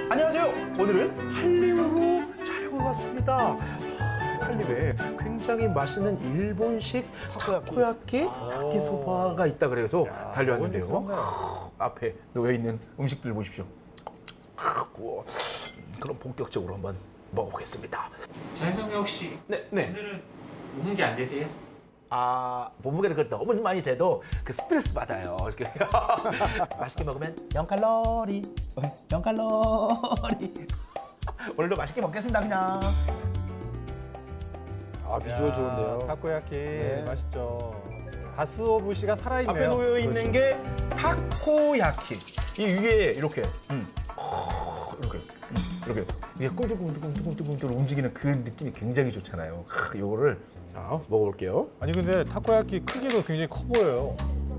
안녕하세요. 오늘은 한림으로 촬영을 왔습니다. 한림에 굉장히 맛있는 일본식 타코야끼 야끼소바가 있다 그래서 달려왔는데요. 앞에 놓여 있는 음식들 보십시오. 그럼 본격적으로 한번 먹어보겠습니다. 장성경 혹시 오늘은 몸무게 안 되세요? 몸무게를 너무 많이 재도 그 스트레스 받아요. 이렇게 맛있게 먹으면 0칼로리, 0칼로리. 오늘도 맛있게 먹겠습니다, 그냥. 비주얼 좋은데요. 타코야끼 맛있죠. 가스오부시가 살아있네요. 앞에 놓여 있는 게 타코야끼. 이 위에 이렇게 이렇게 이게 꿈틀꿈틀 움직이는 그 느낌이 굉장히 좋잖아요. 요거를 자 먹어볼게요. 아니 근데 타코야끼 크기도 굉장히 커 보여요.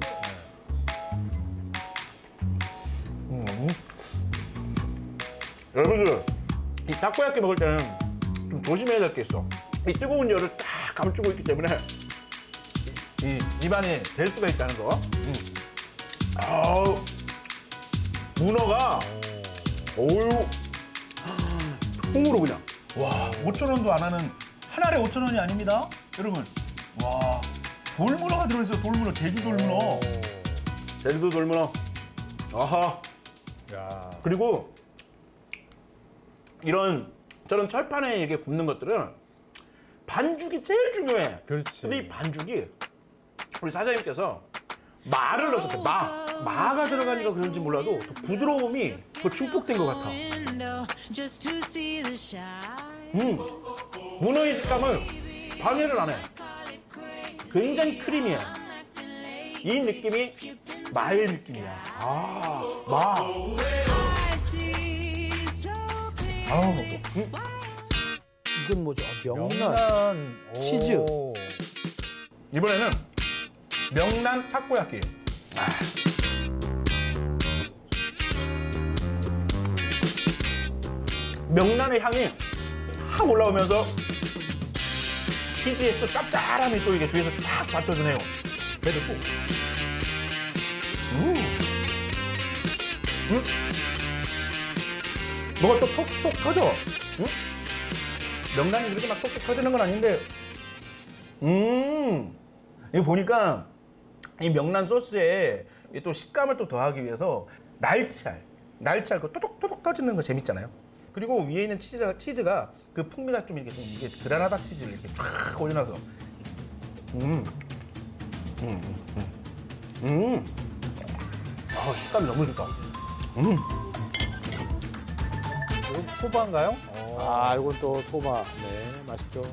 여러분들 이 타코야끼 먹을 때는 좀 조심해야 될 게 있어. 이 뜨거운 열을 딱 감추고 있기 때문에 이 입안에 될 수가 있다는 거. 문어가 어유 통으로 그냥 와 5,000원도 안 하는 한 알에 5,000원이 아닙니다, 여러분. 와 돌문어가 들어있어요. 돌문어, 제주 돌문어. 제주도 돌문어. 아하. 야. 그리고 저런 철판에 이렇게 굽는 것들은 반죽이 제일 중요해. 그렇지. 근데 이 반죽이 우리 사장님께서 마를 넣었어요. 마가 들어가니까 그런지 몰라도 더 부드러움이 더 증폭된 것 같아. 문어의 식감을 방해를 안 해. 굉장히 크리미해. 이 느낌이 마의 느낌이야. 마. 이건 뭐죠? 명란 치즈. 오. 이번에는 명란 타코야끼. 명란의 향이 확 올라오면서 치즈의 또 짭짤함이 또 이게 뒤에서 탁 받쳐주네요. 그래도 뭐가 또 톡톡 터져. 명란이 그렇게 막 톡톡 터지는 건 아닌데 이거 보니까 이 명란 소스에 또 식감을 또 더하기 위해서 날치알 그 토독토독 터지는 거 재밌잖아요. 그리고 위에 있는 치즈가 그 풍미가 좀 이렇게 이게 그라나다 치즈를 이렇게 쫙 올려놔서 식감이 너무 좋다. 이거 소바인가요? 이건 또 소바. 네, 맛있죠.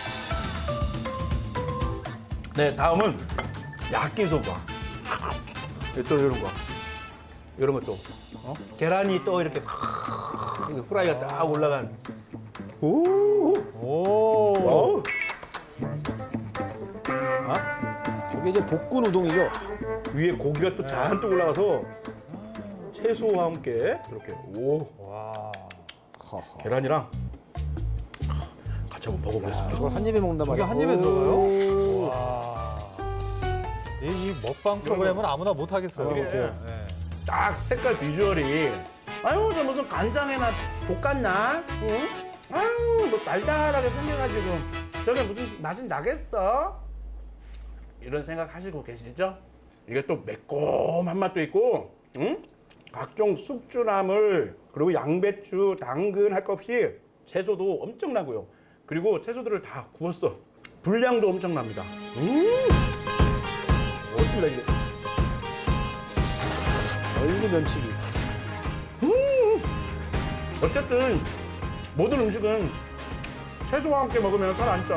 네, 다음은 야끼소바. 또 이런 것도 계란이 또 이렇게 후라이가 딱 올라간. 오. 이게 이제 볶은 우동이죠? 위에 고기가 또 잔뜩 올라가서 채소와 함께 이렇게 와. 계란이랑 같이 한번 먹어보겠습니다. 저걸 한 입에 먹는단 저게 말이야. 한 입에 들어가요? 와. 이 먹방 프로그램은 아무나 못 하겠어요. 이게 네. 딱 색깔 비주얼이 저 무슨 간장에나 볶았나? 응? 뭐 달달하게 생겨가지고 저게 무슨 맛이 나겠어? 이런 생각 하시고 계시죠? 이게 또 매콤한 맛도 있고, 응? 각종 숙주나물, 그리고 양배추, 당근 할 것 없이 채소도 엄청나고요. 그리고 채소들을 다 구웠어. 분량도 엄청납니다. 좋습니다, 이게. 얼리 면치기. 어쨌든 모든 음식은 채소와 함께 먹으면 살 안 쪄.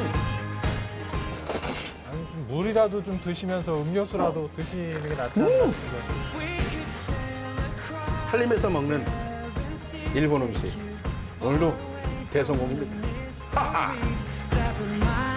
아니, 좀 물이라도 좀 드시면서 음료수라도 드시는 게 낫지 않나 싶은데. 한림에서 먹는 일본 음식. 오늘도 대성공입니다. 하하.